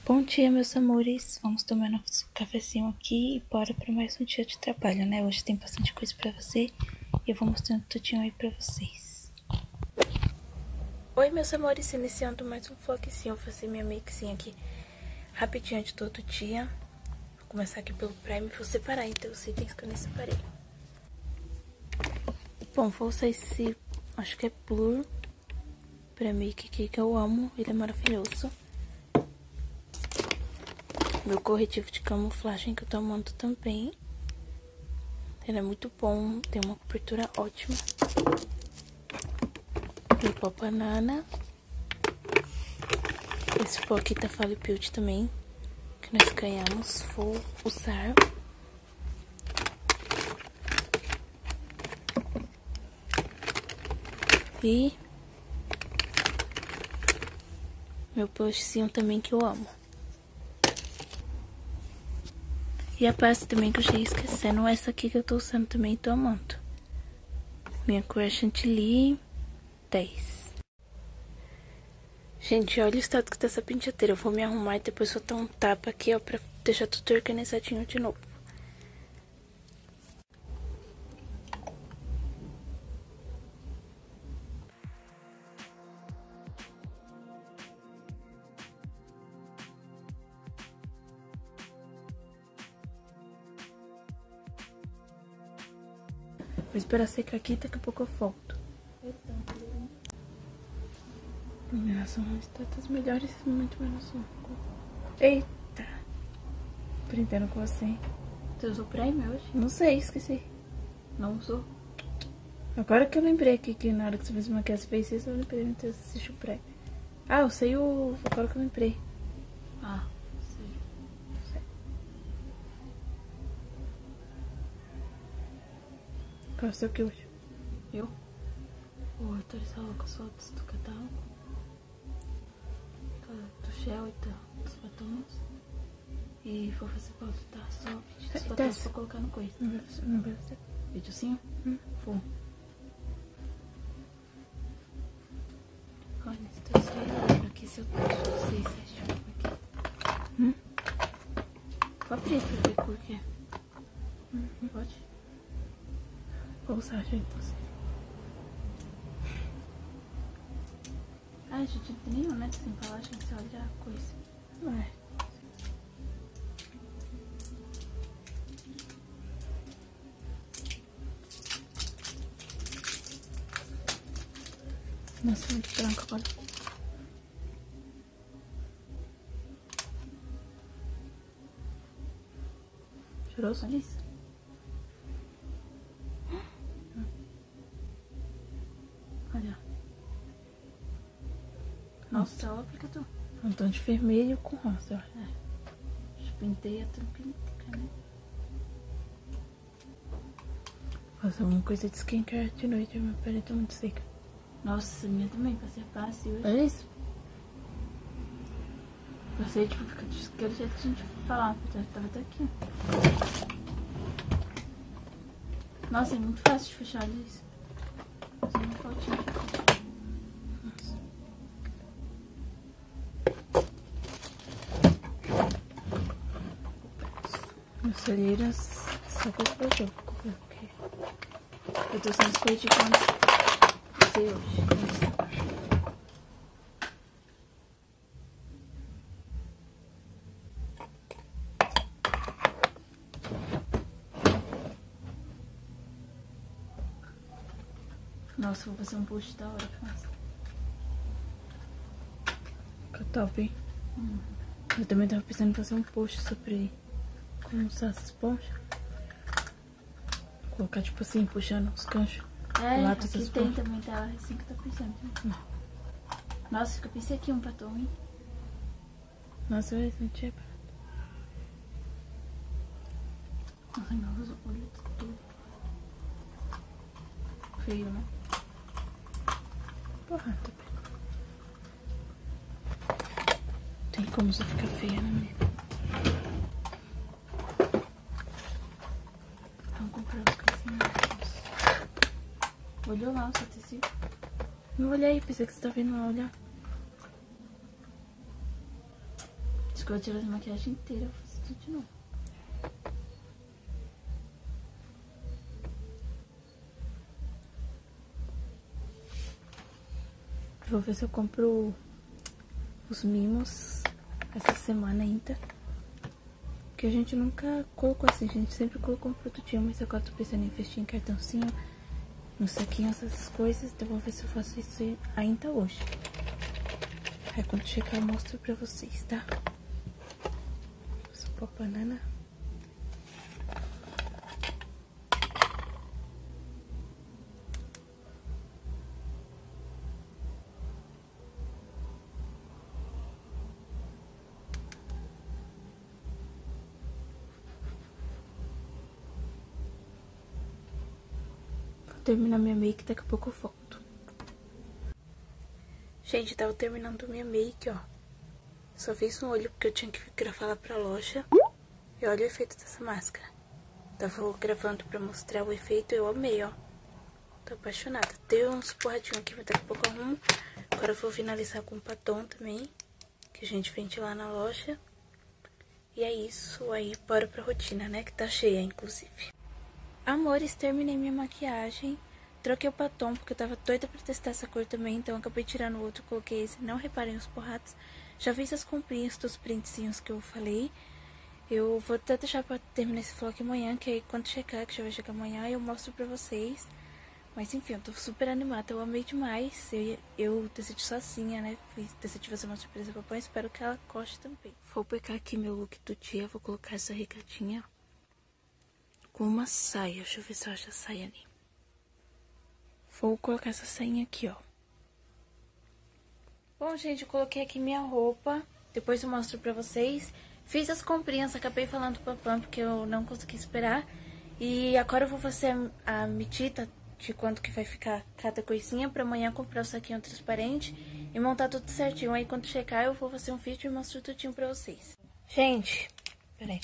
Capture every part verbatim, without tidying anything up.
Bom dia, meus amores. Vamos tomar nosso cafezinho aqui e bora para mais um dia de trabalho, né? Hoje tem bastante coisa pra fazer e eu vou mostrando tudinho aí pra vocês. Oi, meus amores, iniciando mais um vlogzinho. Eu vou fazer minha makezinha aqui rapidinho de todo dia. Vou começar aqui pelo Prime. Vou separar, então, os itens que eu nem separei. Bom, vou usar esse, acho que é Blur, pra make aqui, que eu amo. Ele é maravilhoso. Meu corretivo de camuflagem que eu tô amando também. Ele é muito bom, tem uma cobertura ótima. E pó banana. Esse pó aqui tá Fale Beauty também, que nós ganhamos. Vou usar. E meu blushzinho também que eu amo. E a pasta também que eu já ia esquecendo, essa aqui que eu tô usando também e tô amando. Minha cor é Chantilly dez. Gente, olha o estado que tá essa penteadeira. Eu vou me arrumar e depois vou dar um tapa aqui, ó, pra deixar tudo organizadinho de novo. Vou esperar secar aqui e daqui a pouco eu volto. A iluminação está das melhores, muito menos um. Eita! Aprendendo com você. Você usou Prime hoje? Não sei, esqueci. Não usou? Agora que eu lembrei aqui que na hora que você fez maquiagem, você fez isso, eu lembrei de ter assistido o Prime. Ah, eu sei o... Agora que eu lembrei. Ah, sei. sei. Qual é o seu que hoje? Eu? Vou atualizar logo as fotos do catálogo. Do Shell e dos batons. E vou fazer foto da Soft, dos batons pra colocar no coisa. Não vai, não vai ser. Videozinho? Hum. Vou. Olha, estou saindo aqui se eu sei se é chuva aqui. Hum? Vou abrir pra ver por quê. Hum. Pode? Vou usar, gente, você. Ah, gente, não tem nenhum, né? Essa embalagem, você olha a coisa. Vai. Nossa, muito branco agora. Cheiroso? Olha isso. Olha. Nossa, olha o aplicador. Um tom de vermelho com rosa, ó. É. Pintei a tampinha, né? Fazer alguma coisa de skincare de noite, minha pele tá muito seca. Nossa, minha também, passei a base hoje. Olha isso. Passei, tipo, fica de aquele jeito que a gente falava, já tava até aqui. Nossa, é muito fácil de fechar, olha isso. Só uma fotinha. Nossa. Minhas olheiras só pra fazer jogo. Okay. Eu tô usando spray de quando usei hoje. Nossa, vou fazer um post da hora pra você. Fica top, hein? Hum. Eu também tava pensando em fazer um post sobre como usar essa esponja. Colocar, tipo assim, puxando os ganchos. É, lá aqui tem esponja. Também tela cinquenta por cento. Nossa, eu pensei aqui um batom, hein? Nossa, eu não tinha. Nossa, meu olho tá tudo feio, né? Porra, tá bem. Tem como você ficar feia, né, amiga? Vamos comprar os coisinhos. Olhou lá o seu tecido? Não olhei, pensei que você tá vendo lá olhar. que eu vou tirar essa maquiagem inteira, eu vou fazer tudo de novo. Vou ver se eu compro os mimos essa semana ainda. Porque a gente nunca colocou assim, a gente sempre colocou um produtinho, mas agora tô pensando em investir em cartãozinho, no saquinho, essas coisas. Então vou ver se eu faço isso ainda hoje. Aí quando chegar eu mostro pra vocês, tá? Vou pôr a banana. Terminar minha make, daqui a pouco eu volto. Gente, tava terminando minha make, ó. Só fiz um olho porque eu tinha que gravar lá pra loja. E olha o efeito dessa máscara. Tava gravando pra mostrar o efeito e eu amei, ó. Tô apaixonada. Tem uns porradinhos aqui, mas daqui a pouco eu arrumo. Agora eu vou finalizar com um batom também, que a gente vende lá na loja. E é isso, aí bora pra rotina, né? Que tá cheia, inclusive. Amores, terminei minha maquiagem, troquei o batom porque eu tava doida pra testar essa cor também, então acabei tirando o outro, coloquei esse, não reparem os porrados. Já fiz as comprinhas dos printzinhos que eu falei, eu vou até deixar pra terminar esse vlog amanhã, que aí quando chegar, que já vai chegar amanhã, eu mostro pra vocês. Mas enfim, eu tô super animada, eu amei demais, eu, eu decidi sozinha, né, Fiz, decidi fazer uma surpresa pra papai, espero que ela goste também. Vou pegar aqui meu look do dia, vou colocar essa regatinha com uma saia, deixa eu ver se eu acho a saia ali. Vou colocar essa sainha aqui, ó. Bom, gente, eu coloquei aqui minha roupa, depois eu mostro pra vocês. Fiz as comprinhas, acabei falando pro papai porque eu não consegui esperar. E agora eu vou fazer a medida de quanto que vai ficar cada coisinha pra amanhã comprar o saquinho transparente e montar tudo certinho. Aí quando chegar eu vou fazer um vídeo e mostro tudinho pra vocês. Gente, peraí.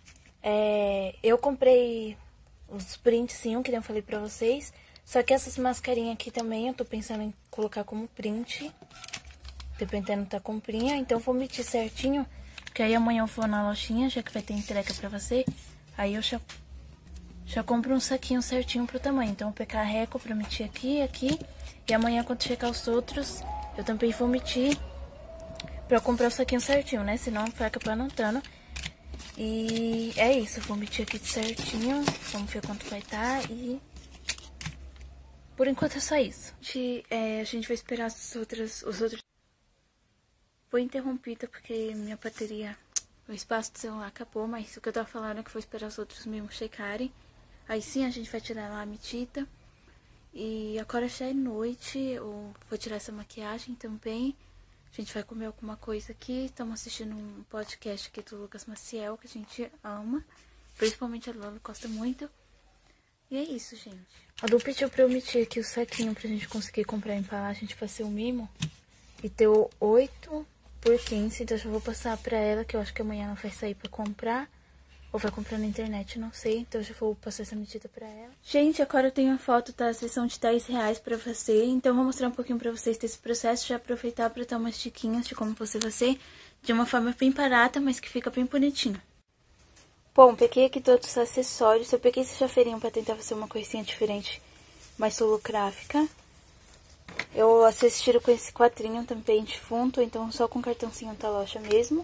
É, eu comprei os printzinhos que eu falei pra vocês. Só que essas mascarinhas aqui também eu tô pensando em colocar como print, dependendo da comprinha. Então eu vou medir certinho, porque aí amanhã eu vou na lojinha, já que vai ter entrega pra você. Aí eu já, já compro um saquinho certinho pro tamanho. Então eu vou pegar a reco pra medir aqui e aqui. E amanhã quando chegar os outros, eu também vou medir pra comprar o saquinho certinho, né? Senão vai acabar não dando. E é isso, eu vou medir aqui certinho, vamos ver quanto vai estar e por enquanto é só isso. A gente, é, a gente vai esperar as outras, os outros... Foi interrompida porque minha bateria, o espaço do celular acabou, mas o que eu tava falando é que vou esperar os outros mesmo checarem. Aí sim a gente vai tirar lá a medida. E agora já é noite, eu vou tirar essa maquiagem também. A gente vai comer alguma coisa aqui. Estamos assistindo um podcast aqui do Lucas Maciel, que a gente ama. Principalmente a Lola gosta muito. E é isso, gente. A Lu pediu pra eu medir aqui o saquinho pra gente conseguir comprar a embalagem de fazer o mimo. E deu oito por quinze, então eu já vou passar pra ela, que eu acho que amanhã ela vai sair pra comprar. Ou vai comprar na internet, não sei. Então eu já vou passar essa medida pra ela. Gente, agora eu tenho a foto da sessão de dez reais pra fazer. Então eu vou mostrar um pouquinho pra vocês desse processo. Já aproveitar pra dar umas diquinhas de como você fazer. De uma forma bem barata, mas que fica bem bonitinho. Bom, peguei aqui todos os acessórios. Eu peguei esse chafeirinho pra tentar fazer uma coisinha diferente, mais holográfica. Eu assisti com esse quadrinho também de fundo, então só com cartãozinho da loja mesmo.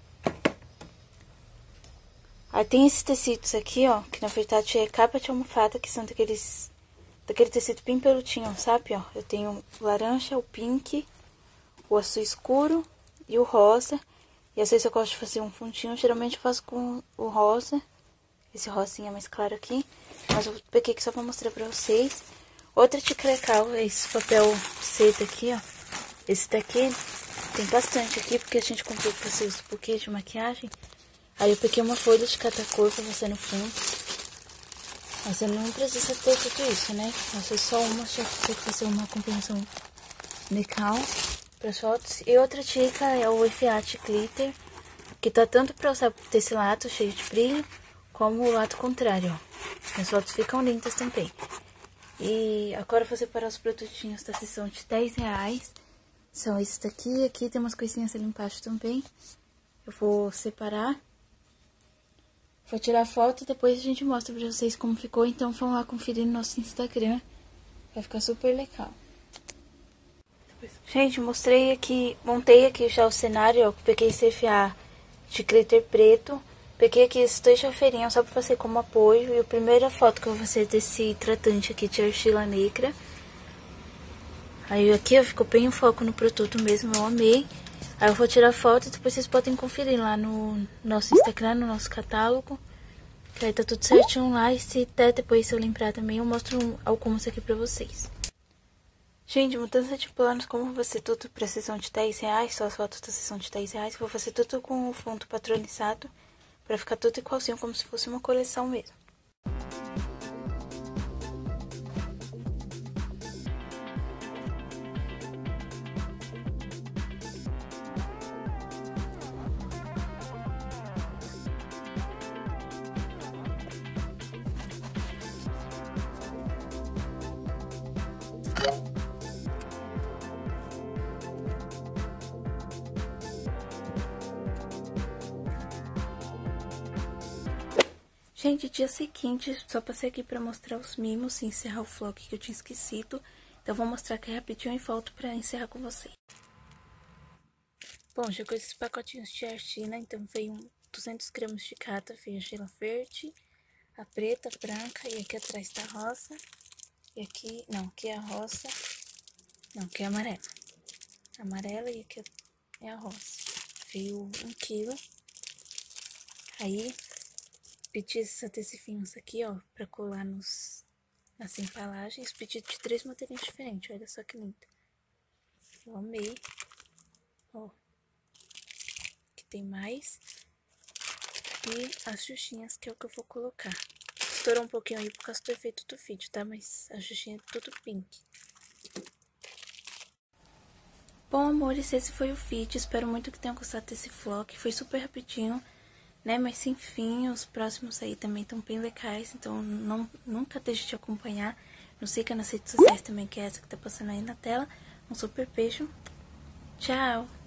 Aí tem esses tecidos aqui, ó, que na verdade é capa de almofada, que são daqueles, daquele tecido bem pelutinho, sabe, ó. Eu tenho o laranja, o pink, o azul escuro e o rosa. E às vezes eu gosto de fazer um fundinho, geralmente eu faço com o rosa, esse rosinha mais claro aqui. Mas eu peguei aqui só pra mostrar pra vocês. Outra dica legal é esse papel seda aqui, ó. Esse daqui tem bastante aqui, porque a gente comprou pra fazer os buquês de maquiagem. Aí eu peguei uma folha de cada cor pra fazer no fundo. Mas você não precisa ter tudo isso, né? Às vezes só uma, já tem que fazer uma combinação legal para as fotos. E outra dica é o F A T Glitter, que tá tanto pra usar desse lado cheio de brilho, como o lado contrário, ó. As fotos ficam lindas também. E agora eu vou separar os produtinhos da seção de dez reais. São esses daqui. Aqui tem umas coisinhas ali embaixo também. Eu Eu vou separar. Vou tirar foto e depois a gente mostra pra vocês como ficou. Então, vão lá conferir no nosso Instagram. Vai ficar super legal. Gente, mostrei aqui, montei aqui já o cenário, ó. Peguei esse F A de glitter preto. Peguei aqui esses dois chafeirinhos só pra fazer como apoio. E a primeira foto que eu vou fazer desse tratante aqui de argila negra. Aí aqui, ó, ficou bem o foco no produto mesmo, eu amei. Aí eu vou tirar foto e depois vocês podem conferir lá no nosso Instagram, no nosso catálogo. Que aí tá tudo certinho lá. E se der depois, se eu lembrar também, eu mostro algumas aqui pra vocês. Gente, mudança de planos, como vou fazer tudo pra sessão de dez reais, só as fotos da sessão de dez reais. Vou fazer tudo com o fundo patronizado, pra ficar tudo igualzinho, como se fosse uma coleção mesmo. Gente, dia seguinte, só passei aqui pra mostrar os mimos e encerrar o vlog que eu tinha esquecido. Então, vou mostrar aqui rapidinho e volto pra encerrar com vocês. Bom, chegou esses pacotinhos de argila, então veio duzentos gramas de cada. Veio a argila verde, a preta, a branca e aqui atrás tá rosa. E aqui, não, aqui é a rosa, não, aqui é a amarela. Amarela e aqui é a rosa. Veio um quilo. Aí... pedi esses adesivinhos aqui, ó, pra colar nos, nas embalagens. Pedi de três materiais diferentes, olha só que lindo. Eu amei. Ó, aqui tem mais. E as xuxinhas, que é o que eu vou colocar. Estourou um pouquinho aí por causa do efeito do vídeo, tá? Mas a xuxinha é tudo pink. Bom, amores, esse foi o vídeo. Espero muito que tenham gostado desse vlog. Foi super rapidinho, né? Mas enfim, os próximos aí também estão bem legais, então não, nunca deixe de acompanhar. Nos siga nas redes sociais também, que é essa que tá passando aí na tela. Um super beijo. Tchau!